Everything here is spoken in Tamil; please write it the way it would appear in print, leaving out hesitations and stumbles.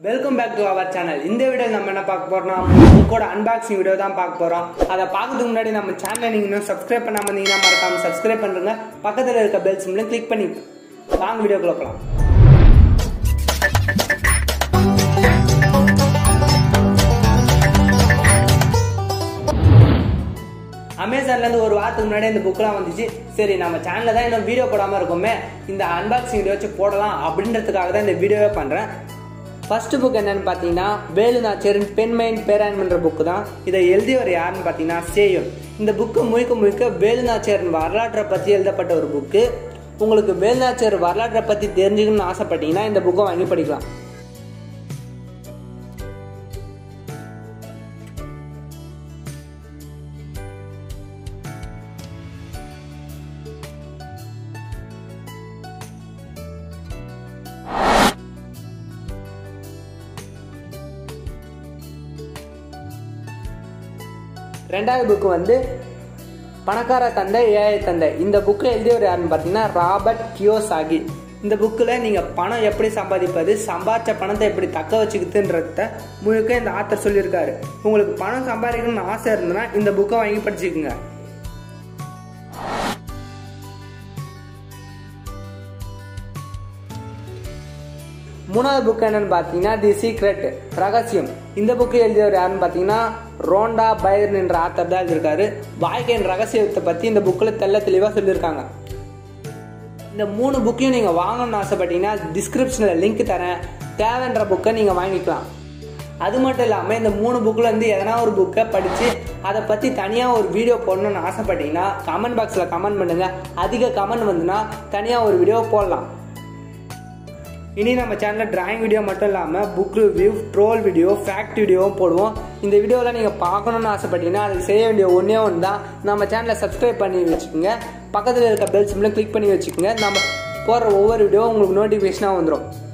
Welcome back to our channel. இந்த வீடியோ நம்ம என்ன பார்க்க போறோம்னா புக்கோட அன்பாக்சிங் வீடியோ தான் பார்க்க போறோம். அதை பார்க்கறதுக்கு முன்னாடி நம்ம சேனலை நீங்க இன்னும் சப்ஸ்கிரைப் பண்ணாம இருந்தீங்கன்னா மறக்காம சப்ஸ்கிரைப் பண்ணுங்க. பக்கத்துல இருக்க பெல் சிம்பலை கிளிக் பண்ணி வாங்க வீடியோக்குள்ள போலாம். அமேசான்லேருந்து ஒரு வாரத்துக்கு முன்னாடி இந்த புக்கெலாம் வந்துச்சு. சரி, நம்ம சேனலில் தான் இன்னும் வீடியோ போடாமல் இருக்கோமே, இந்த அன்பாக்சிங் வீடியோ வச்சு போடலாம் அப்படின்றதுக்காக தான் இந்த வீடியோவே பண்ணுறேன். ஃபர்ஸ்ட் புக் என்னன்னு பார்த்தீங்கன்னா வேலுநாச்சியாரின் பெண்மையின் பேராண்மைன்ற புக்கு தான். இதை எழுதியவர் யாருன்னு பார்த்தீங்கன்னா சேயோன். இந்த புக்கு முழுக்க வேலுநாச்சியாரின் வரலாற்றை பற்றி எழுதப்பட்ட ஒரு புக்கு. உங்களுக்கு வேலுநாச்சியார் வரலாற்றை பற்றி தெரிஞ்சுக்கணும்னு ஆசைப்பட்டீங்கன்னா இந்த புக்கை வாங்கி படிக்கலாம். ரெண்டாவது புக்கு வந்து பணக்கார தந்தை ஏழை தந்தை. இந்த புக்கை எழுதியவர் யாருன்னு பார்த்தீங்கன்னா ராபர்ட் கியோசாகி. இந்த புக்கில் நீங்கள் பணம் எப்படி சம்பாதிப்பது, சம்பாதிச்ச பணத்தை எப்படி தக்க வச்சுக்குதுன்றத முழுக்க இந்த ஆத்தர் சொல்லியிருக்காரு. உங்களுக்கு பணம் சம்பாதிக்கணும்னு ஆசை இருந்ததுன்னா இந்த புக்கை வாங்கி படிச்சுக்குங்க. மூணாவது புக் என்னன்னு பார்த்தீங்கன்னா தி சீக்ரெட், ரகசியம். இந்த புக்கு எழுதியவர் யாருன்னு பார்த்தீங்கன்னா ரோண்டா பைர்ன் என்ற ஆத்தர் தான் எழுதியிருக்காரு. வாழ்க்கையின் ரகசியத்தை பற்றி இந்த புக்கில் தெளிவாக சொல்லியிருக்காங்க. இந்த 3 புக்கையும் நீங்கள் வாங்கணும்னு ஆசைப்பட்டீங்கன்னா டிஸ்கிரிப்ஷனில் லிங்க் தரேன். தேவைன்ற புக்கை நீங்கள் வாங்கிக்கலாம். அது மட்டும் இல்லாமல் இந்த 3 புக்கில் வந்து எதனா ஒரு புக்கை படித்து அதை பற்றி தனியாக ஒரு வீடியோ போடணும்னு ஆசைப்பட்டீங்கன்னா கமெண்ட் பாக்ஸில் கமெண்ட் பண்ணுங்கள். அதிக கமெண்ட் வந்துன்னா தனியாக ஒரு வீடியோ போடலாம். இனி நம்ம சேனலில் டிராயிங் வீடியோ மட்டும் இல்லாமல் book review, troll video, fact வீடியோவும் போடுவோம். இந்த வீடியோவில் நீங்கள் பார்க்கணுன்னு ஆசைப்பட்டீங்கன்னா அதுக்கு செய்ய வேண்டிய ஒன்றே தான், நம்ம சேனலை சப்ஸ்கிரைப் பண்ணி வச்சுக்கோங்க. பக்கத்தில் இருக்க பெல் சிம்பிளை கிளிக் பண்ணி வச்சுக்கோங்க. நம்ம போடுற ஒவ்வொரு வீடியோ உங்களுக்கு நோட்டிஃபிகேஷனாக வந்துடும்.